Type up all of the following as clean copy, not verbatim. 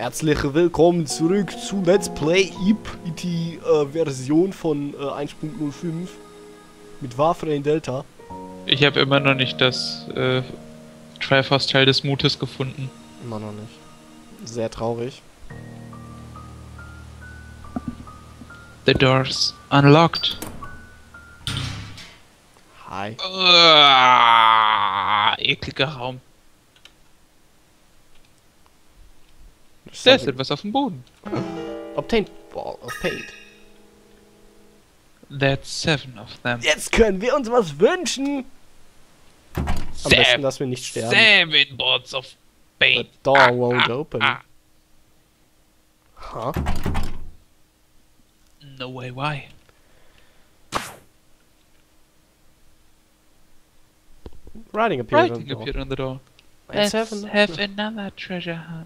Herzlich willkommen zurück zu Let's Play Ip, die Version von 1.05 mit Warframe Delta. Ich habe immer noch nicht das Triforce-Teil des Mutes gefunden. Immer noch nicht. Sehr traurig. The doors unlocked. Hi. Ekliger Raum. Da ist etwas auf dem Boden. Obtained Ball of Paint. That's 7 of them. Jetzt können wir uns was wünschen. Am besten, dass wir nicht sterben. 7 balls of paint. The door won't open. Huh? No way, why? Writing appeared Writing on the appeared on the door. Let's have another treasure hunt.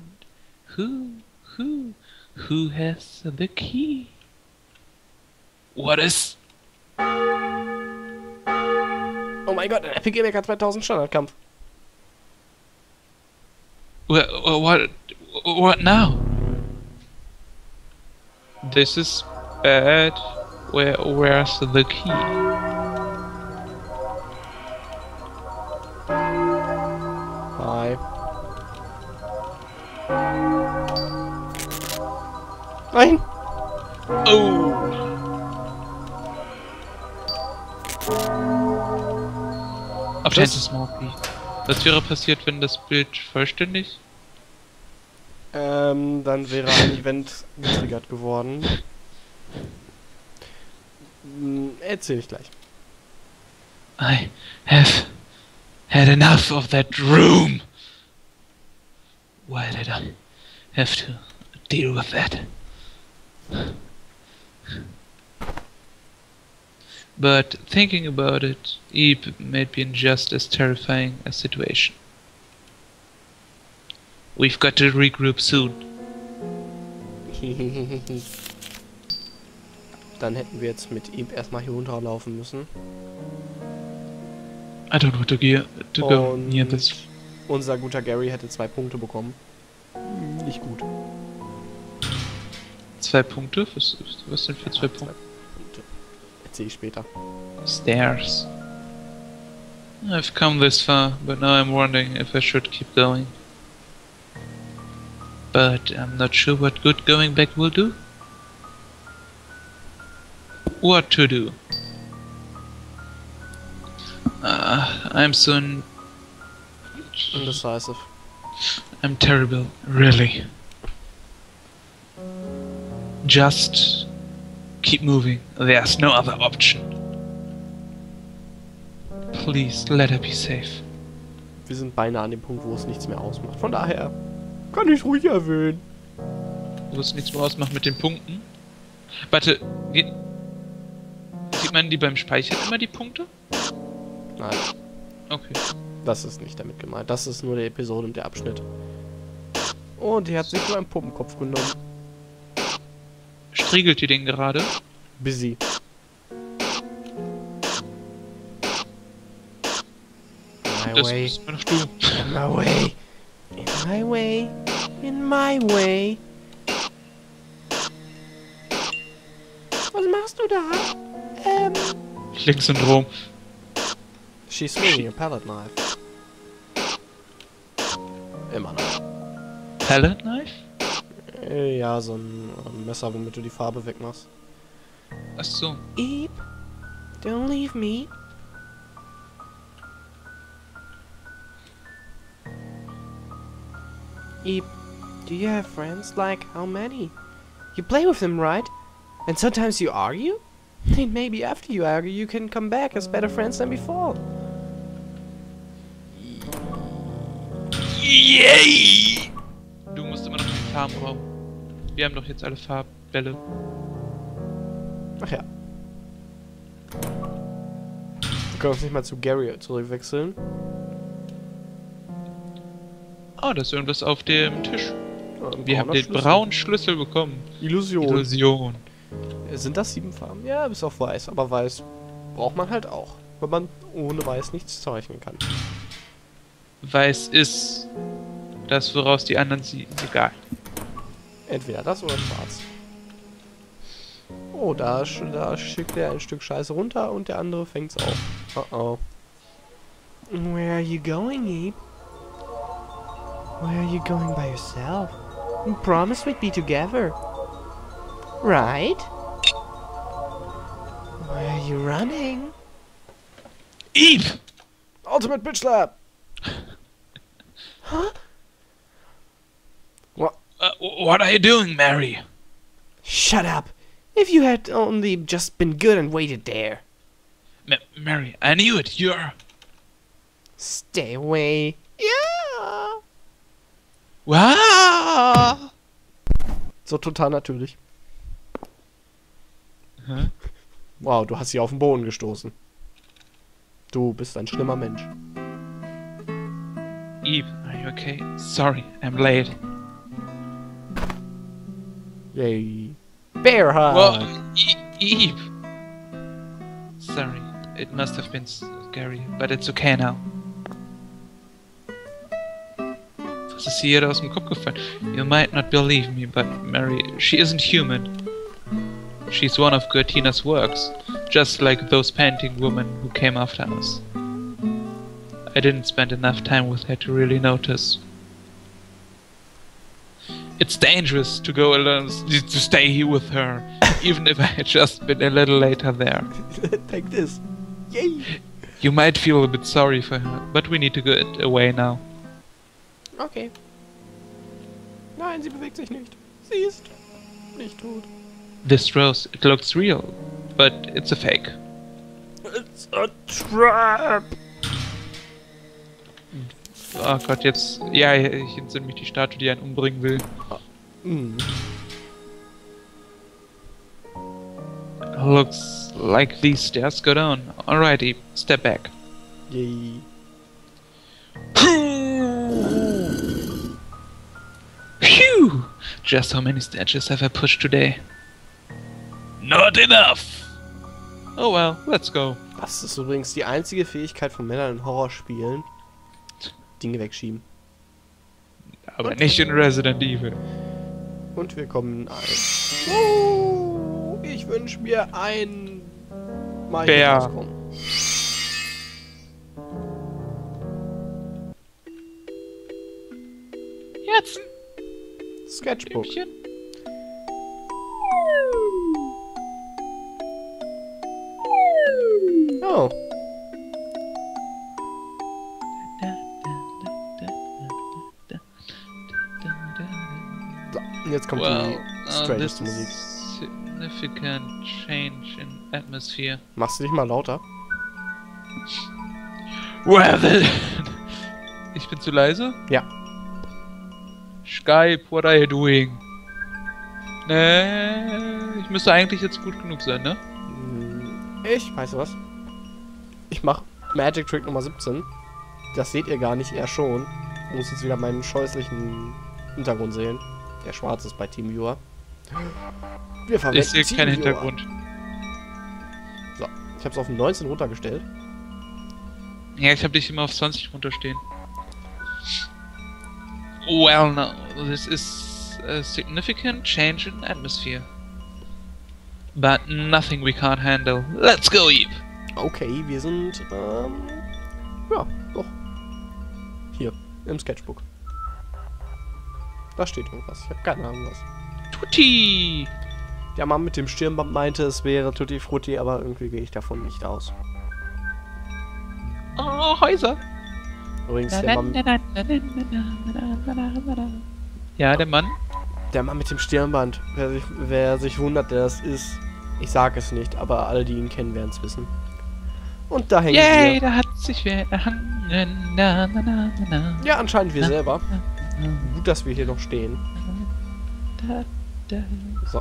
Who has the key? What is? Oh mein Gott, ein Epic Gamer 2000 Standardkampf. What now? This is bad. Where's the key? Hi. Nein! Oh! Obtained a small key. Was wäre passiert, wenn das Bild vollständig? Dann wäre ein Event getriggert geworden. Erzähl ich gleich. I have had enough of that room. Why did I have to deal with that? But thinking about it, Eve may be in just as terrifying a situation. We've got to regroup soon. Dann hätten wir jetzt mit ihm erstmal hier runterlaufen müssen. I don't want to go near this. Unser guter Gary hätte 2 Punkte bekommen. Nicht gut. 2 Punkte? Was sind für 2 Punkte? Erzähl ich später. Stairs. I've come this far, but now I'm wondering if I should keep going. But I'm not sure what good going back will do. What to do? I'm so Indecisive. I'm terrible, really. Just keep moving. There's no other option. Please, let her be safe. Wir sind beinahe an dem Punkt, wo es nichts mehr ausmacht. Von daher kann ich ruhig erwähnen. Wo es nichts mehr ausmacht mit den Punkten. Warte, sieht man die beim Speichern immer die Punkte? Nein, Okay. das ist nicht damit gemeint. Das ist nur der Episode und der Abschnitt. Und die hat sich nur einen Puppenkopf genommen. Striegelt die den gerade? Busy. My Das way. bist doch du. In my way. In my way. In my way. Was machst du da? Klick-Syndrom. She's swinging a palette knife. Immer noch. Palette Knife? Ja, so ein Messer, womit du die Farbe wegmachst. Achso. Eep, don't leave me. Eep, do you have friends? Like, how many? You play with them, right? And sometimes you argue? And maybe after you argue, you can come back as better friends than before. Yay! Du musst immer noch in den Farbenraum. Wir haben doch jetzt alle Farbbälle. Ach ja. Wir können uns nicht mal zu Gary zurückwechseln. Oh, da ist irgendwas auf dem Tisch. Ein Wir haben brauner den Schlüssel. braunen Schlüssel bekommen. Illusion. Illusion. Sind das 7 Farben? Ja, bis auf weiß. Aber weiß braucht man halt auch. Weil man ohne weiß nichts zeichnen kann. Weiß ist das, woraus die anderen sehen. Egal. Entweder das oder schwarz. Oh, da schickt er ein Stück Scheiße runter und der andere fängt's auf. Oh oh. Where are you going, Eve? Where are you going by yourself? We promised we'd be together. Right? Where are you running? Eve! Ultimate Bitch Slap! Huh? What? What are you doing, Mary? Shut up! If you had only just been good and waited there. Mary, I knew it. You're... Stay away. Ja! Wow! So total natürlich. Hä? Wow, du hast sie auf den Boden gestoßen. Du bist ein schlimmer Mensch. Eve, are you okay? Sorry, I'm late. Yay. Bear hug! Well, Eve! Sorry, it must have been scary, but it's okay now. Was ist hier aus dem Kopf gefallen? You might not believe me, but Mary, she isn't human. She's one of Gertina's works, just like those painting women who came after us. I didn't spend enough time with her to really notice. It's dangerous to go alone, to stay here with her, even if I had just been a little later there. Take this. Yay! You might feel a bit sorry for her, but we need to get away now. Okay. Nein, sie bewegt sich nicht. Sie ist nicht tot. This rose, it looks real, but it's a fake. It's a trap! Oh Gott, jetzt... Ja, ich entsinne mich die Statue, die einen umbringen will. Looks like these stairs go down. Alrighty, step back. Yay. Phew! Just how many statues have I pushed today? Not enough! Oh well, let's go. Das ist übrigens die einzige Fähigkeit von Männern in Horrorspielen. Dinge wegschieben. Aber nicht in Resident Evil. Und wir kommen ein. Oh, ich wünsche mir ein... Mal hier Bär. rauskommen. Jetzt Sketchbook. Blümchen. Oh. So, und jetzt kommt die strangeste Musik. Significant change in atmosphere. Machst du dich mal lauter? Well then. Ich bin zu leise? Ja. Skype, what are you doing? Ich müsste eigentlich jetzt gut genug sein, ne? Ich weiß was. Ich mach Magic Trick Nummer 17. Das seht ihr gar nicht, er schon. Ich muss jetzt wieder meinen scheußlichen Hintergrund sehen. Der schwarz ist bei TeamViewer. Wir verwenden Ich sehe keinen Hintergrund. So, ich hab's auf 19 runtergestellt. Ja, ich habe dich immer auf 20 runterstehen. Well, no, this is a significant change in atmosphere. But nothing we can't handle. Let's go, Eve! Okay, wir sind, ja, doch. Hier, im Sketchbook. Da steht irgendwas. Ich habe keine Ahnung was. Tutti! Der Mann mit dem Stirnband meinte, es wäre Tutti Frutti, aber irgendwie gehe ich davon nicht aus. Oh, Häuser! Übrigens, der Mann Ja, der Mann? Der Mann mit dem Stirnband. Wer sich wundert, der das ist. Ich sage es nicht, aber alle, die ihn kennen, werden es wissen. Und da hängen Yay, wir. da hat sich wer erhangen. Na, na, na, na, na. Ja, anscheinend wir selber. Gut, dass wir hier noch stehen. Da, da. So.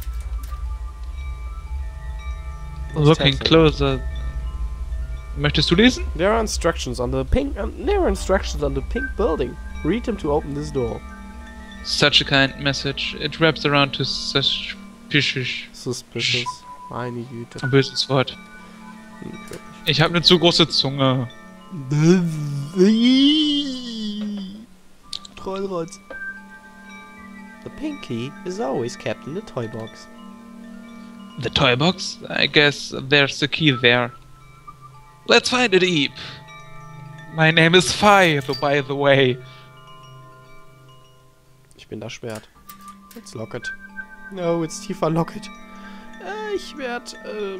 Looking closer. Möchtest du lesen? There are instructions on the pink building. Read them to open this door. Such a kind message. It wraps around to suspicious. Suspicious. Meine Güte. Ein böses Wort. Ich habe eine zu große Zunge. Trollrotz. The pink key is always kept in the toy box. The toy box? I guess there's a key there. Let's find it, Eep. My name is Fi, by the way. Ich bin das Schwert. It's Locket. No, it's Tifa Locket. Ich werd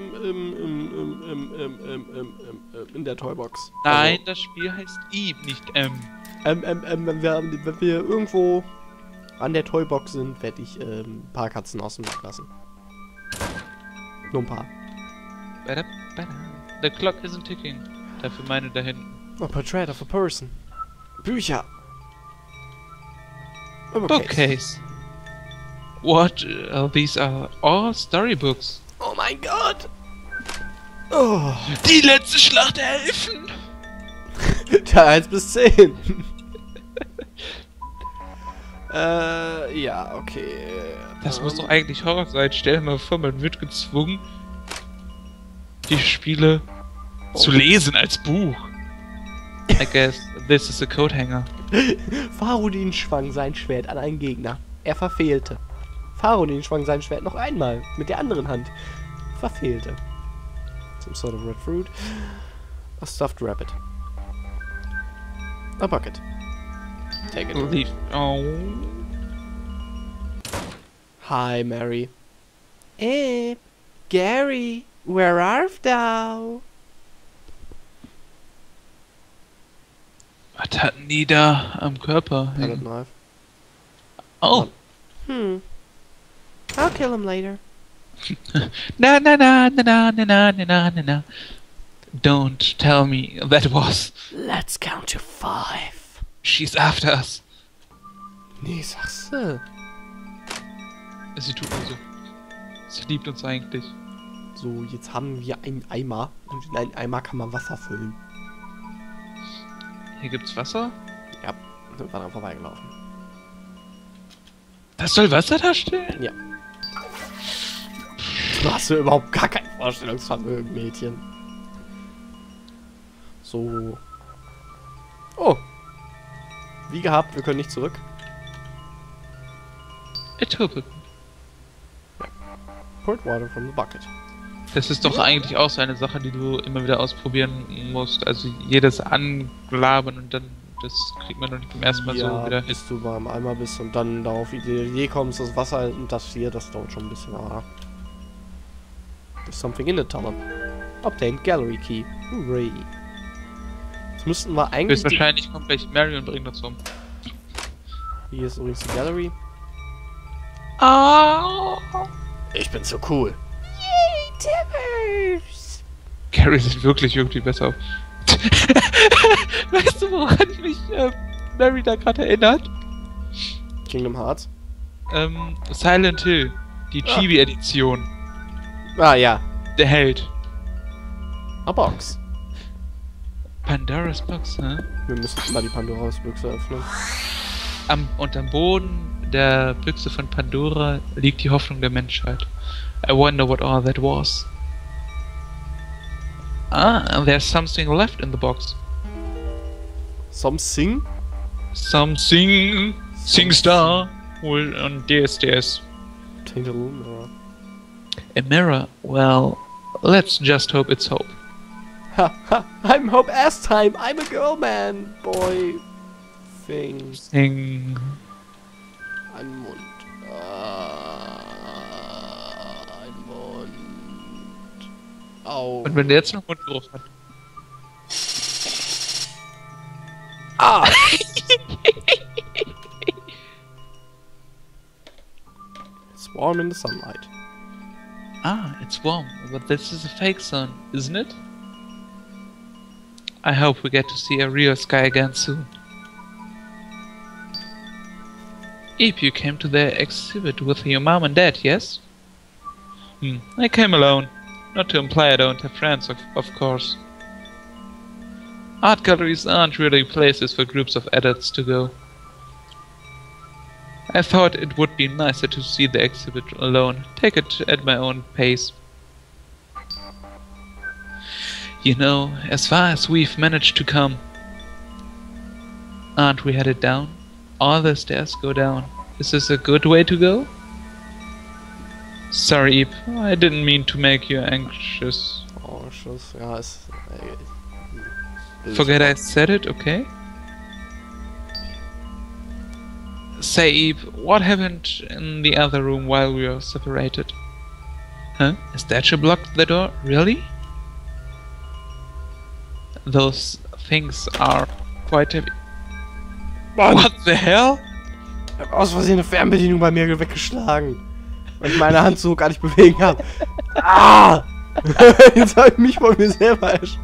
in der Toybox. Nein, das Spiel heißt Eep, nicht M. Wenn wir irgendwo an der Toybox sind, werde ich ein paar Katzen aus dem Markt lassen. Nur ein paar. The clock isn't ticking. Dafür meine da hinten. A portrait of a person. Bücher. Bookcase. What? These are all storybooks. Oh mein Gott! Oh. Die letzte Schlacht der Elfen! Teil 1 bis 10. Ja, okay. Das muss doch eigentlich Horror sein. Stell dir mal vor, man wird gezwungen, die Spiele zu lesen als Buch. I guess this is a coat hanger. Farodin schwang sein Schwert an einen Gegner. Er verfehlte. Farodin schwang sein Schwert noch einmal mit der anderen Hand. Verfehlte. Some sort of red fruit. A stuffed rabbit. A bucket. Take it. Leave. Oh. Hi, Mary. Gary, where art thou? Was hatten die da am Körper? Palette knife. Oh. I'll kill him later. Na na na na na na na na na na. Don't tell me that was. Let's count to 5. She's after us. Nee, sag's. So, Sie tut nur so. Sie liebt uns eigentlich. jetzt haben wir einen Eimer. Und in einen Eimer kann man Wasser füllen. Hier gibt's Wasser? Ja, sind wir dran vorbeigelaufen. Das soll Wasser darstellen? Ja. Du hast ja überhaupt gar kein Vorstellungsvermögen, Mädchen. So. Oh. Wie gehabt, wir können nicht zurück. Poured water from the bucket. Das ist doch eigentlich auch so eine Sache, die du immer wieder ausprobieren musst. Also jedes Anglabern und dann, das kriegt man doch nicht beim ersten Mal so wieder hin. Bis du beim Eimer bist und dann darauf die Idee kommst, das Wasser und das hier, das dauert schon ein bisschen, aber... There's something in the tunnel. Obtained Gallery Key. Hooray. Jetzt müssten wir eigentlich... Höchstwahrscheinlich kommt gleich Mary und bringt uns um. Hier ist übrigens die Gallery. Ah! Ich bin so cool. Yay, Timmers! Gary sieht wirklich irgendwie besser aus. Weißt du, woran mich Mary da gerade erinnert? Kingdom Hearts. Silent Hill. Die Chibi-Edition. Ah, ja. Der Held. A Box. Pandora's Box, ne? Wir müssen mal die Pandora's Büchse öffnen. Am Boden der Büchse von Pandora liegt die Hoffnung der Menschheit. I wonder what all that was. Ah, there's something left in the box. Something? Something. SingStar. On DSDS. Tainted mirror. A mirror? Well, let's just hope it's hope. Ha ha! I'm Hope ass time! I'm a girl man! Boy. Thing. Sing. Ein Mund. Ein Mund. Au. Und wenn der jetzt noch Mundgeruch hat. Ah! It's warm in the sunlight. Ah, it's warm, but this is a fake sun, isn't it? I hope we get to see a real sky again soon. Eep, you came to the exhibit with your mom and dad, yes? I came alone. Not to imply I don't have friends, of course. Art galleries aren't really places for groups of adults to go. I thought it would be nicer to see the exhibit alone, take it at my own pace. You know, as far as we've managed to come, aren't we headed down? All the stairs go down. Is this a good way to go? Sorry, Eve. I didn't mean to make you anxious. Oh, Schuss. Ja, ist... Forget I said it, okay? Say, Eve, what happened in the other room while we were separated? Huh? Is that you blocked the door? Really? Those things are quite heavy. Mann! What the hell? Ich hab aus Versehen eine Fernbedienung bei mir weggeschlagen. Weil ich meine Hand so gar nicht bewegen habe. Ah! Jetzt habe ich mich von mir selber erschrocken.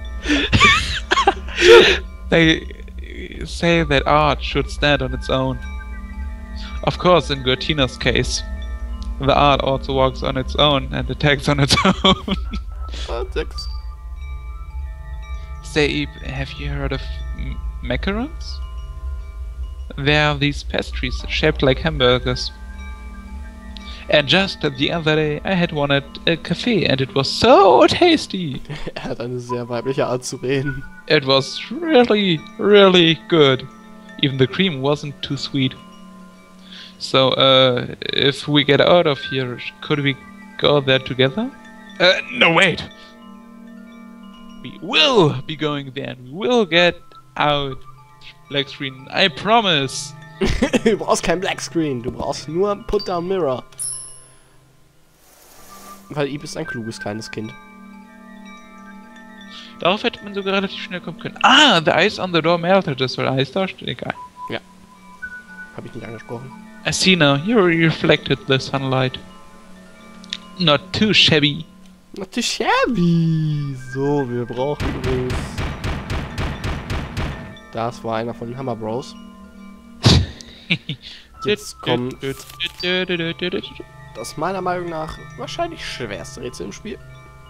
They say that art should stand on its own. Of course, in Gertina's case, the art also walks on its own and attacks on its own. Sechs. Say, Eve, have you heard of macarons? They're these pastries shaped like hamburgers. And just the other day, I had one at a cafe and it was so tasty. Er hat eine sehr weibliche Art zu reden. It was really, really good. Even the cream wasn't too sweet. So, if we get out of here, could we go there together? No, wait! We will be going there and we will get out. Black screen, I promise! Du brauchst kein Blackscreen, du brauchst nur Put-Down Mirror. Weil Eve ist ein kluges kleines Kind. Darauf hätte man sogar relativ schnell kommen können. Ah, the ice on the door melted. Das soll Eis darstellen? Egal. Ja. Hab ich nicht angesprochen. I see now. You reflected the sunlight. Not too shabby. Not too shabby. So, wir brauchen übrigens... Das war einer von den Hammer Bros. Jetzt kommt das meiner Meinung nach wahrscheinlich schwerste Rätsel im Spiel.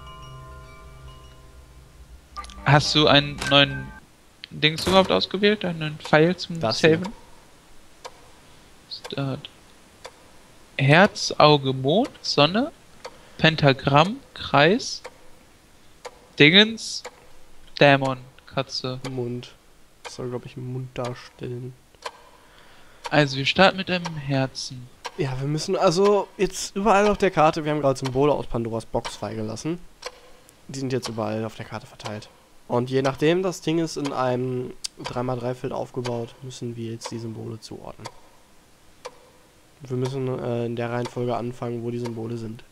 Hast du einen neuen Dings überhaupt ausgewählt? Einen Pfeil zum Das Saven? Start. Herz, Auge, Mond, Sonne, Pentagramm, Kreis, Dingens, Dämon, Katze. Mund. Das soll, glaube ich, einen Mund darstellen. Also wir starten mit einem Herzen. Ja, wir müssen also jetzt überall auf der Karte, wir haben gerade Symbole aus Pandoras Box freigelassen. Die sind jetzt überall auf der Karte verteilt. Und je nachdem das Ding ist in einem 3x3 Feld aufgebaut, müssen wir jetzt die Symbole zuordnen. Wir müssen in der Reihenfolge anfangen, wo die Symbole sind.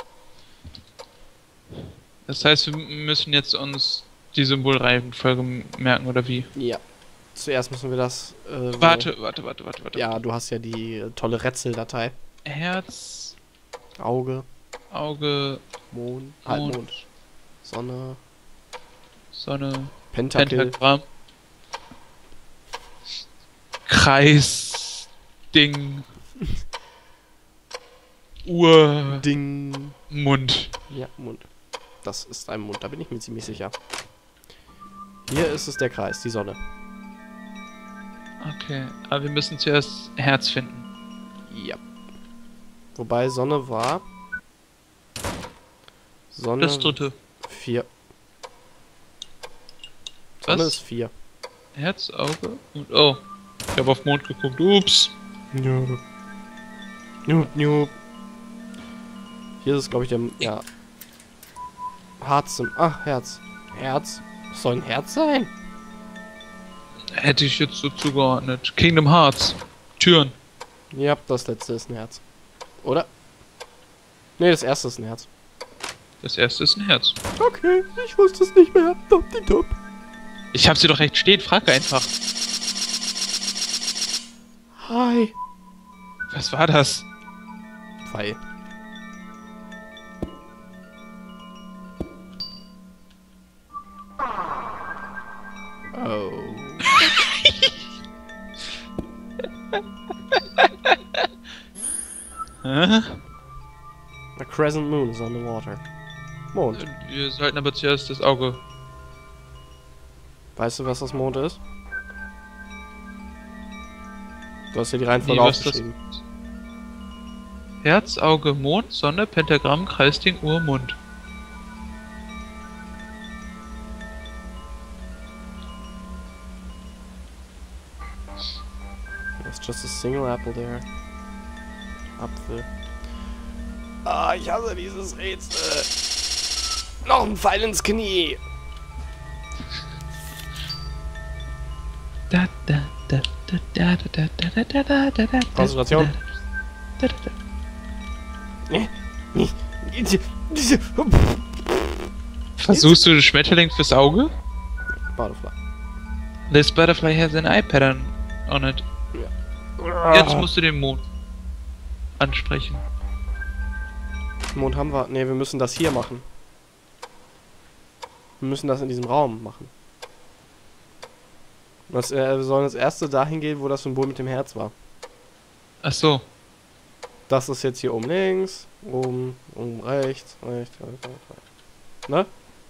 Das heißt, wir müssen jetzt uns die Symbolreihenfolge merken, oder wie? Ja. Zuerst müssen wir das... Warte. Ja, du hast ja die tolle Rätseldatei. Herz, Auge, Auge, Mond, Mond, Halbmond, Sonne, Sonne, Pentakel, Pentagramm, Kreis, Ding, Uhr, Ding. Mund. Ja, Mund. Das ist ein Mund, da bin ich mir ziemlich sicher. Hier ist es der Kreis, die Sonne. Okay, aber wir müssen zuerst Herz finden. Ja. Wobei Sonne war... Sonne... Das dritte. 4. Sonne Was? ist 4. Herz, Auge und... Oh, ich habe auf Mond geguckt. Ups. Noob. Noob. Hier ist es, glaube ich, der... Ja. Herz. Ach, Herz. Herz. Soll ein Herz sein? Hätte ich jetzt so zugeordnet. Kingdom Hearts. Türen. Ja, das letzte ist ein Herz. Oder? Ne, das erste ist ein Herz. Das erste ist ein Herz. Okay, ich wusste es nicht mehr. Top. Ich hab sie doch recht stehen. Frag einfach. Hi. Was war das? Pfeil. Oh. Hä? A crescent moon is on the water. Mond. Wir sollten aber zuerst das Auge. Weißt du, was das Mond ist? Du hast hier die Reihenfolge Nee, was das- aufgeschrieben. Herz, Auge, Mond, Sonne, Pentagramm, Kreis, Ding, Uhr, Mund. There's just a single apple there. Apfel. Ah, ich hasse dieses Rätsel. Noch ein Pfeil ins Knie. Konzentration. Versuchst du den Schmetterling fürs Auge? Butterfly. This butterfly has an eye pattern on it. Jetzt musst du den Mond ansprechen. Mond haben wir. Ne, wir müssen das hier machen. Wir müssen das in diesem Raum machen. Wir sollen das erste dahin gehen, wo das Symbol mit dem Herz war. Ach so. Das ist jetzt hier oben links, oben rechts, rechts. Ne?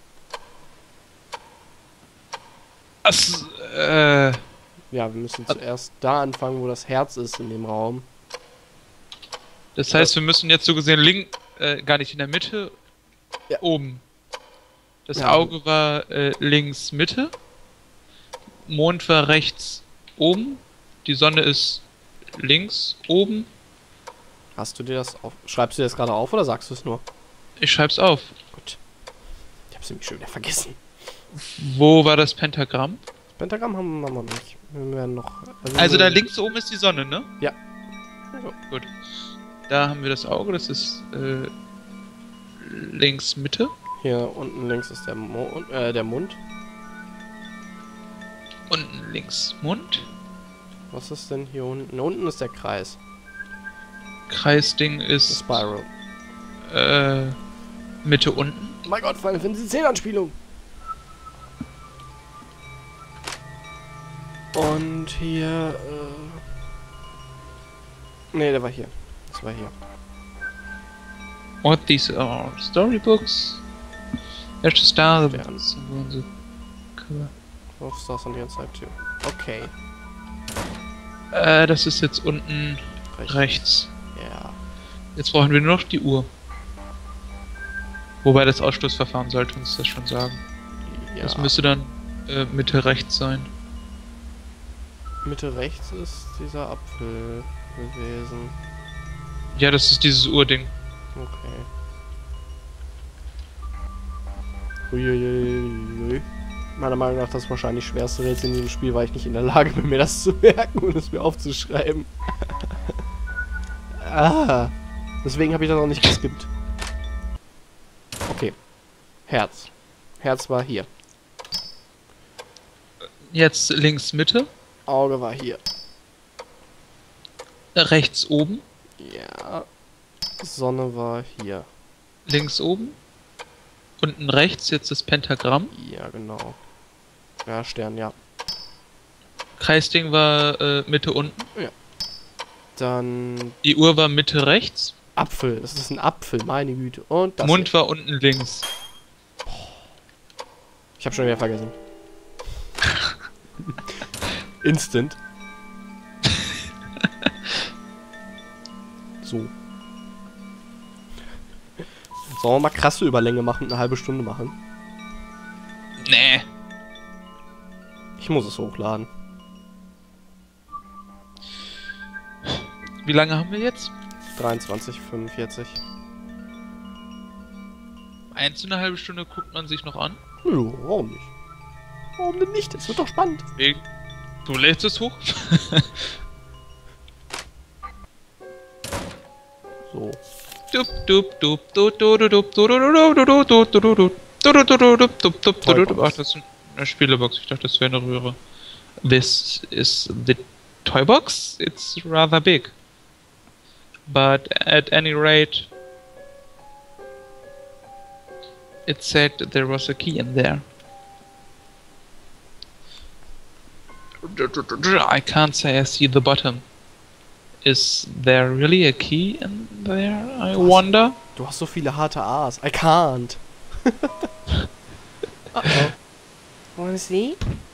Ja, wir müssen zuerst da anfangen, wo das Herz ist in dem Raum. Das heißt, wir müssen jetzt so gesehen gar nicht in der Mitte, ja. Oben. Das Ja. Auge war links Mitte, Mond war rechts oben, die Sonne ist links oben. Hast du dir das auf? Schreibst du dir das gerade auf oder sagst du es nur? Ich schreib's auf. Gut. Ich hab's nämlich schon wieder vergessen. Wo war das Pentagramm? Das Pentagramm haben wir noch nicht. Wir werden noch. Also da links oben ist die Sonne, ne? Ja. So, gut. Da haben wir das Auge, das ist links Mitte. Hier unten links ist der Mund. Unten links Mund. Was ist denn hier unten? Unten ist der Kreis. Kreisding Das ist Spiral. Mitte unten. Oh mein Gott, Final Fantasy 10 Anspielung. Und hier, nee, der war hier. Das war hier. What these are storybooks? There's a star. Ja. Oh, Stars on the inside too. Okay. Das ist jetzt unten rechts. Ja. Jetzt brauchen wir nur noch die Uhr. Wobei das Ausschlussverfahren sollte uns das schon sagen. Ja. Das müsste dann Mitte rechts sein. Mitte rechts ist dieser Apfel gewesen. Ja, das ist dieses Urding. Okay. Uiuiui. Meiner Meinung nach das wahrscheinlich schwerste Rätsel in diesem Spiel, weil ich nicht in der Lage bin, mir das zu merken und es mir aufzuschreiben. Deswegen habe ich das auch nicht geskippt. Okay. Herz. Herz war hier. Jetzt links Mitte. Auge war hier. Rechts oben. Ja. Sonne war hier. Links oben. Unten rechts jetzt das Pentagramm. Ja, genau. Ja, Stern, ja. Kreisding war Mitte unten. Dann Die Uhr war Mitte rechts. Apfel. Das ist ein Apfel, meine Güte. Und das Mund war unten links. Ich habe schon wieder vergessen. Instant. So. Sollen wir mal krasse Überlänge machen, eine halbe Stunde machen? Nee. Ich muss es hochladen. Wie lange haben wir jetzt? 23:45. Eine halbe Stunde guckt man sich noch an. Ja, warum nicht? Warum denn nicht? Es wird doch spannend. Du lädst es hoch? So. Ach, das ist eine Spielebox. Ich dachte, das wäre eine Röhre. This is the toy box. It's rather big. But at any rate, it said there was a key in there. I can't say I see the bottom. Is there really a key in there, I wonder? Du hast so viele harte A's. I can't. Uh-oh. Wanna see?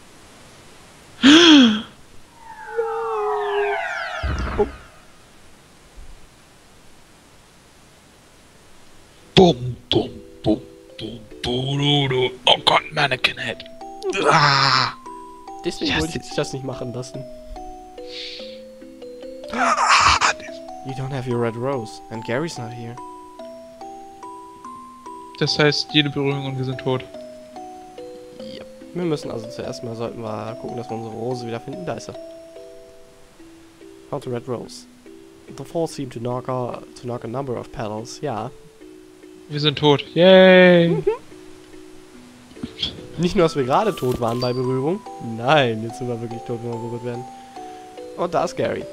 Oh. Boom, boom, boom, boom, boom, oh Gott, Mannequin Head. Ah. Deswegen Yes, wollte ich das nicht machen lassen. You don't have your red rose. And Gary's not here. Das heißt, jede Berührung und wir sind tot. Yep. Wir müssen also zuerst mal, sollten wir gucken, dass wir unsere Rose wiederfinden. Da ist sie. Found the red rose. The fall seemed to knock a number of petals. Ja. Wir sind tot. Yay! Nicht nur, dass wir gerade tot waren bei Berührung. Nein, jetzt sind wir wirklich tot, wenn wir berührt werden. Und da ist Gary.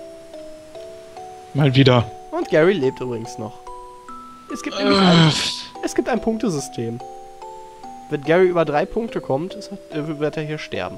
Mal wieder. Und Gary lebt übrigens noch. Es gibt nämlich ein Punktesystem. Wenn Gary über 3 Punkte kommt, wird er hier sterben.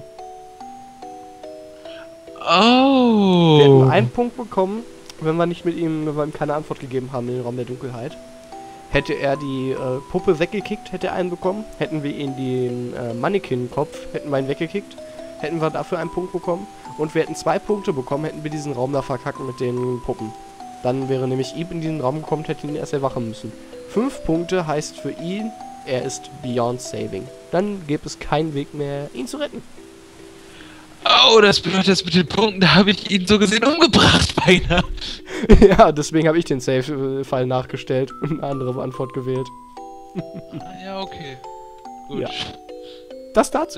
Oh. Wir hätten 1 Punkt bekommen, wenn wir ihm keine Antwort gegeben haben in den Raum der Dunkelheit. Hätte er die Puppe weggekickt, hätte er einen bekommen. Hätten wir ihn den Mannequin-Kopf, hätten wir ihn weggekickt, hätten wir dafür 1 Punkt bekommen. Und wir hätten 2 Punkte bekommen, hätten wir diesen Raum da verkackt mit den Puppen. Dann wäre nämlich Eve in diesen Raum gekommen, hätte ihn erst erwachen müssen. 5 Punkte heißt für ihn, er ist beyond saving. Dann gäbe es keinen Weg mehr, ihn zu retten. Oh, das bedeutet, das mit den Punkten, da habe ich ihn so gesehen umgebracht beinahe. Ja, deswegen habe ich den Save-Fall nachgestellt und eine andere Antwort gewählt. Ja, okay. Gut. Ja. Das dazu.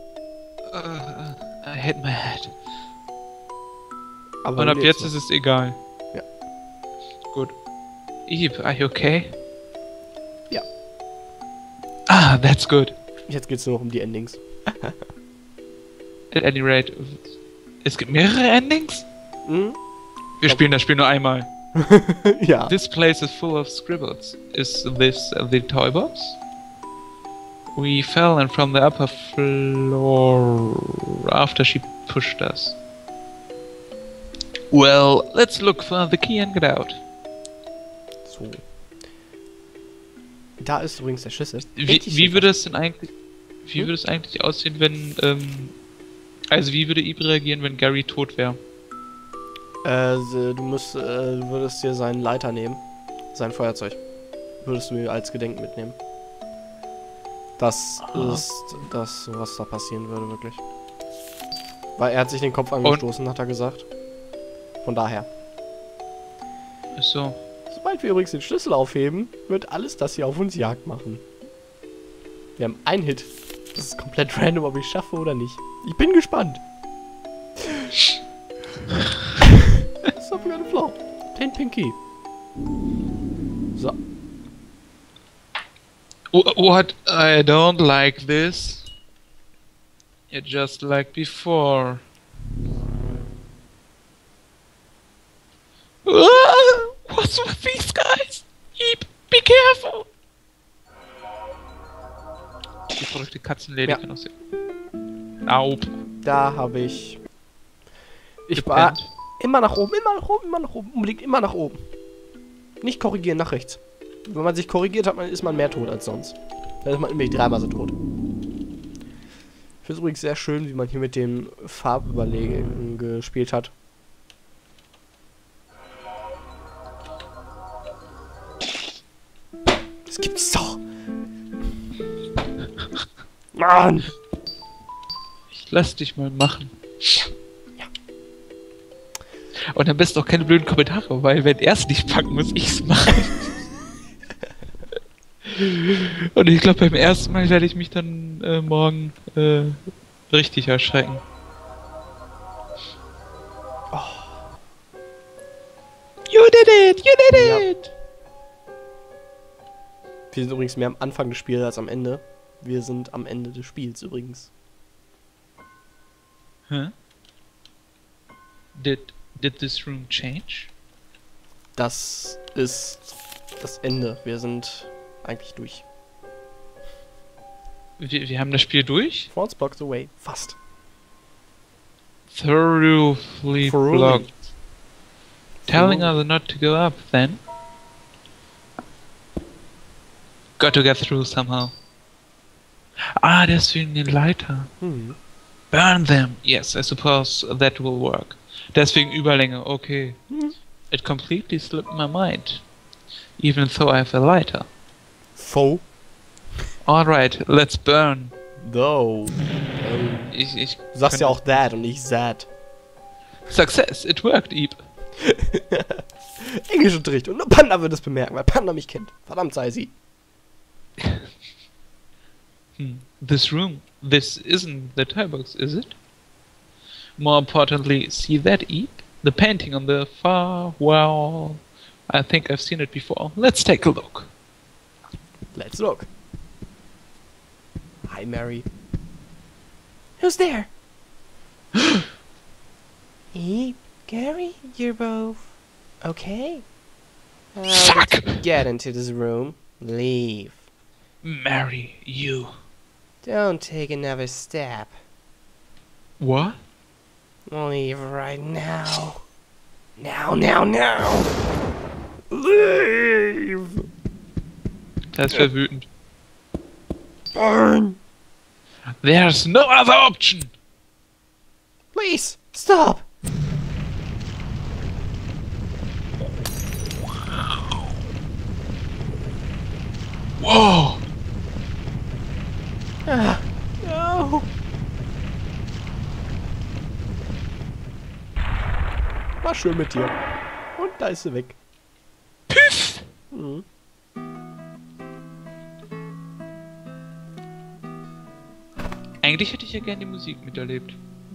I hit my head. Aber Und ab jetzt noch. ist es egal. Ja. Gut. Eve, are you okay? Ja. Ah, that's good. Jetzt geht's nur noch um die Endings. At any rate, es gibt mehrere Endings? Hm? Wir spielen das Spiel nur einmal. Ja. This place is full of scribbles. Is this the toy box? We fell in from the upper floor after she pushed us. Well, let's look for the key and get out. So. Da ist übrigens der Schlüssel. Wie würde es denn eigentlich... Wie würde es eigentlich aussehen, wenn... also wie würde Eve reagieren, wenn Gary tot wäre? Du würdest dir seinen Leiter nehmen. Sein Feuerzeug. Würdest du als Gedenken mitnehmen. Das ist das, was da passieren würde, wirklich. Weil er hat sich den Kopf angestoßen, hat er gesagt. Von daher. So. Sobald wir übrigens den Schlüssel aufheben, wird alles das hier auf uns Jagd machen. Wir haben einen Hit. Das ist komplett random, ob ich schaffe oder nicht. Ich bin gespannt. Stop got a flow. 10 Pinky. So. What? I don't like this. It's just like before. What's with these guys? Eve, be careful! Die verrückte Katzenlady Ja. kann auch sehen. Nope. Da habe ich... Ich war immer nach oben, immer nach oben, immer nach oben. Unbedingt immer nach oben. Nicht korrigieren, nach rechts. Wenn man sich korrigiert hat, ist man mehr tot als sonst. Dann ist man nämlich 3-mal so tot. Ich finde es übrigens sehr schön, wie man hier mit den Farbüberlegungen gespielt hat. Das gibt's doch! Mann! Ich lass dich mal machen. Ja. Und am besten auch keine blöden Kommentare, weil wenn er es nicht packt, muss ich's machen. Und ich glaube, beim ersten Mal werde ich mich dann morgen richtig erschrecken. You did it! You did Ja. it! Wir sind übrigens mehr am Anfang des Spiels als am Ende. Wir sind am Ende des Spiels übrigens. Huh? Did this room change? Das ist das Ende. Wir sind eigentlich durch. Wir haben das Spiel durch? False blocks away. Fast. Thoroughly blocked. Telling us not to go up, then? Got to get through somehow. Ah, deswegen den Leiter. Hm. Burn them. Yes, I suppose that will work. Deswegen Überlänge, okay. It completely slipped my mind. Even though I have a lighter. Faux. Alright, let's burn. Though. Ich Du sagst ja auch that und nicht that. Success, it worked, Eve. Englischunterricht. Und nur Panda wird es bemerken, weil Panda mich kennt. Verdammt sei sie. This room. This isn't the toy box, is it? More importantly, see that, Eep? The painting on the far wall. I think I've seen it before. Let's take a look. Let's look. Hi, Mary. Who's there? Hey, Gary, you're both okay? Fuck! Get into this room. Leave. Marry you. Don't take another step. What? Leave right now. Now. Leave. Das ist wütend. Burn. There's no other option! Please, stop. Whoa! Ah, no. War schön mit dir. Und da ist sie weg. Piff! Mhm. Eigentlich hätte ich ja gern die Musik miterlebt.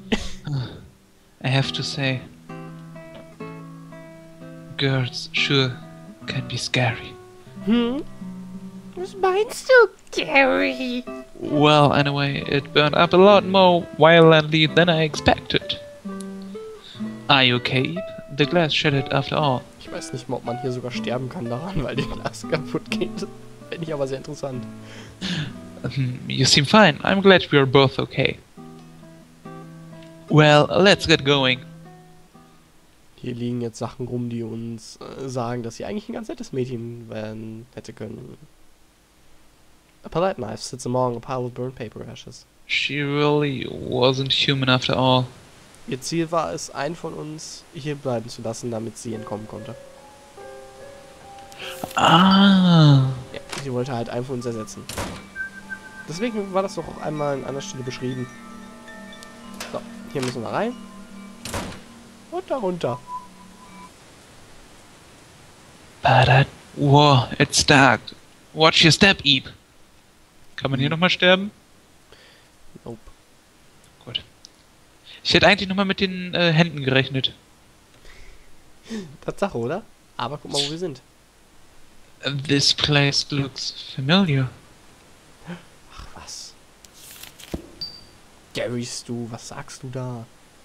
I have to say, girls sure can be scary. Was meinst du, Gary? Well, anyway, it burned up a lot more violently than I expected. Are you okay? The glass shattered after all. Ich weiß nicht mal, ob man hier sogar sterben kann daran, weil die Glas kaputt geht. Finde ich aber sehr interessant. You seem fine. I'm glad we are both okay. Well, let's get going. Hier liegen jetzt Sachen rum, die uns sagen, dass sie eigentlich ein ganz nettes Mädchen werden hätte können. A palette knife sits among a pile of burnt paper ashes. She really wasn't human after all. Ihr Ziel war es, einen von uns hier bleiben zu lassen, damit sie entkommen konnte. Ah. Ja, sie wollte halt einen von uns ersetzen. Deswegen war das doch auch einmal an anderer Stelle beschrieben. So, hier müssen wir rein. Und da runter. Whoa, it's dark. Watch your step, Eep. Kann man hier nochmal sterben? Nope. Gut. Ich hätte eigentlich nochmal mit den Händen gerechnet. Tatsache, oder? Aber guck mal, wo wir sind. This place looks familiar. Ach, was? Garys, du, was sagst du da?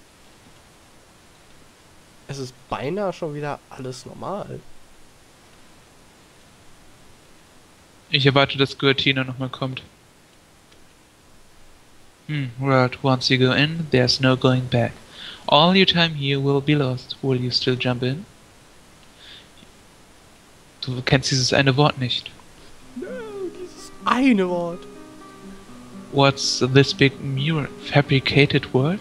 Es ist beinahe schon wieder alles normal. Ich erwarte, dass Guatina nochmal kommt. Right, once you go in, there's no going back. All your time here will be lost. Will you still jump in? Du kennst dieses eine Wort nicht. No, dieses eine Wort. What's this big mirror? Fabricated word?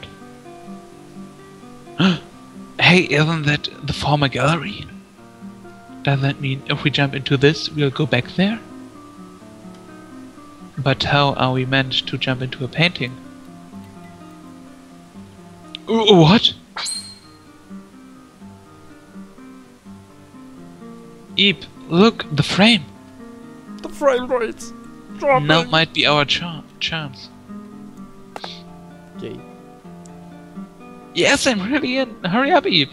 Hey, isn't that the former gallery? Does that mean if we jump into this, we'll go back there? But how are we meant to jump into a painting? What? Eep, look, the frame. The frame rates. Drop Now it. might be our chance. Yay. Yes, I'm really in. Hurry up, Eep.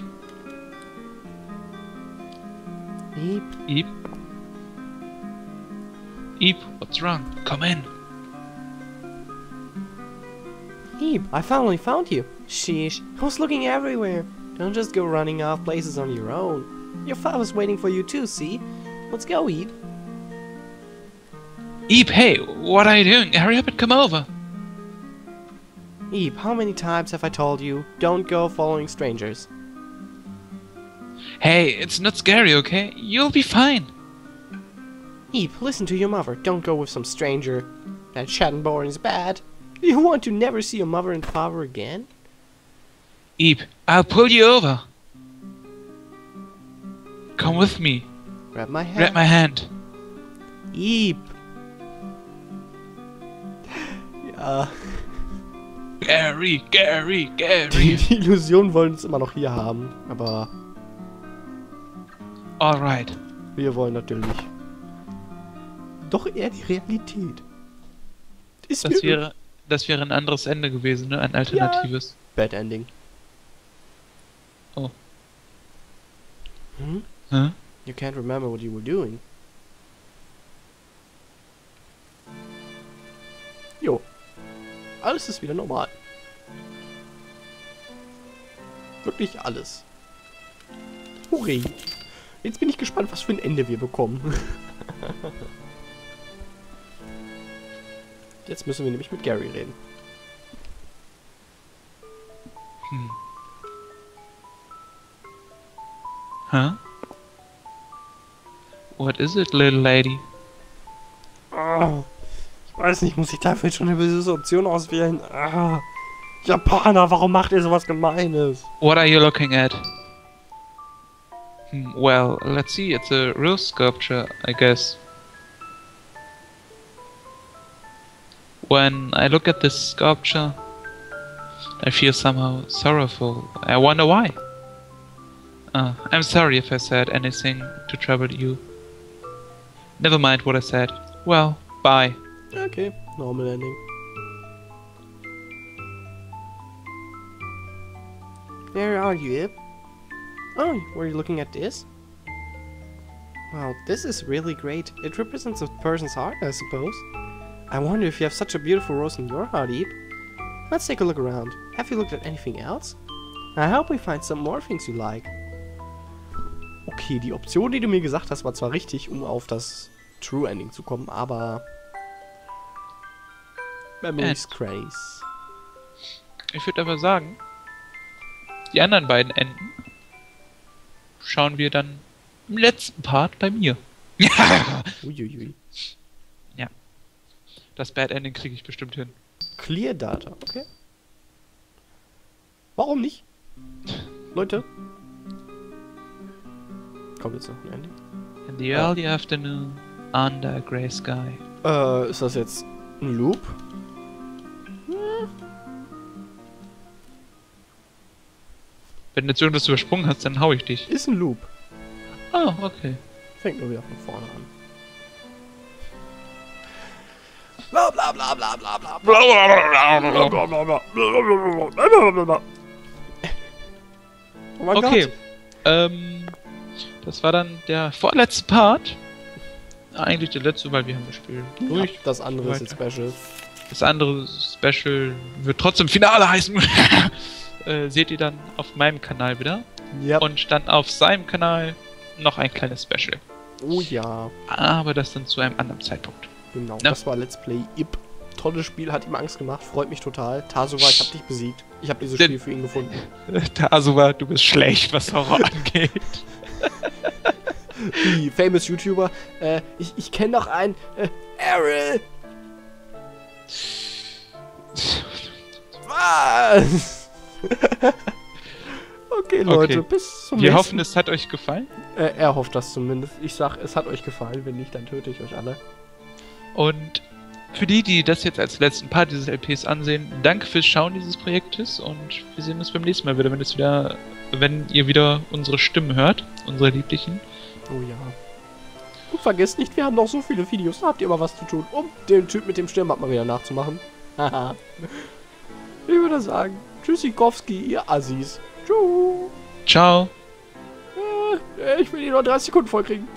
Eep. Eep. Eep, what's wrong? Come in. Eep, I finally found you. Sheesh, I was looking everywhere. Don't just go running off places on your own. Your father's waiting for you too, see? Let's go, Eep. Eep, hey, what are you doing? Hurry up and come over. Eep, how many times have I told you, don't go following strangers? Hey, it's not scary, okay? You'll be fine. Eep, listen to your mother. Don't go with some stranger. That Schattenborn is bad. You want to never see your mother and father again? Eep, I'll pull you over. Come with me. Grab my hand. Grab my hand. Eep. Ja. Gary. Die Illusion wollen es immer noch hier haben, aber... Alright. Wir wollen natürlich doch eher die Realität. Ist Das wäre ein anderes Ende gewesen, ne? Ein alternatives. Bad Ending. Oh. Hm? Hä? You can't remember what you were doing. Jo. Alles ist wieder normal. Wirklich alles. Hurray. Jetzt bin ich gespannt, was für ein Ende wir bekommen. Jetzt müssen wir nämlich mit Gary reden. Huh? What is it, little lady? Ah, ich weiß nicht, muss ich dafür jetzt schon eine böse Option auswählen? Ah, Japaner, warum macht ihr sowas Gemeines? What are you looking at? Well, let's see, it's a real sculpture, I guess. When I look at this sculpture, I feel somehow sorrowful. I wonder why. I'm sorry if I said anything to trouble you. Never mind what I said. Well, bye. Okay, normal ending. Where are you, Ip? Oh, were you looking at this? Wow, this is really great. It represents a person's heart, I suppose. I wonder if you have such a beautiful rose in your heart, Ip. Let's take a look around. Have you looked at anything else? I hope we find some more things you like. Okay, die Option, die du mir gesagt hast, war zwar richtig, um auf das True Ending zu kommen, aber... Memories Craze. Ich würde aber sagen, die anderen beiden Enden schauen wir dann im letzten Part bei mir. Uiuiui. Ja. Das Bad Ending kriege ich bestimmt hin. Clear Data, okay. Warum nicht? Leute. Kommt jetzt noch ein Ende? In the early afternoon, under a grey sky. Ist das jetzt ein Loop? Wenn du jetzt irgendwas übersprungen hast, dann hau ich dich. Ist ein Loop. Oh, okay. Fängt nur wieder von vorne an. Bla bla bla bla bla bla bla. Oh mein Okay. Gott. Das war dann der vorletzte Part. Eigentlich der letzte, weil wir haben das Spiel durch. Ja, das andere ist jetzt Special. Das andere Special wird trotzdem Finale heißen. Seht ihr dann auf meinem Kanal wieder. Ja. Und dann auf seinem Kanal noch ein kleines Special. Oh ja. Aber das dann zu einem anderen Zeitpunkt. Genau, Ja. das war Let's Play Ip. Tolles Spiel, hat ihm Angst gemacht, freut mich total. Tasuwa, ich hab dich besiegt. Ich habe dieses Spiel für ihn gefunden. Tasuwa, du bist schlecht, was Horror angeht. Die famous YouTuber. Ich kenne noch einen. Errol! Was? Okay, Leute, bis zum nächsten Mal. Wir hoffen, es hat euch gefallen. Er hofft das zumindest. Ich sag, es hat euch gefallen. Wenn nicht, dann töte ich euch alle. Und für die, die das jetzt als letzten Part dieses LPs ansehen, danke fürs Schauen dieses Projektes und wir sehen uns beim nächsten Mal wieder, wenn ihr wieder unsere Stimmen hört, unsere lieblichen. Oh ja. Und vergesst nicht, wir haben noch so viele Videos, da habt ihr immer was zu tun, um den Typ mit dem Stirnband mal wieder nachzumachen. Haha. Ich würde sagen, Tschüssikowski, ihr Assis. Tschüss. Ciao. Ich will hier noch 30 Sekunden vollkriegen.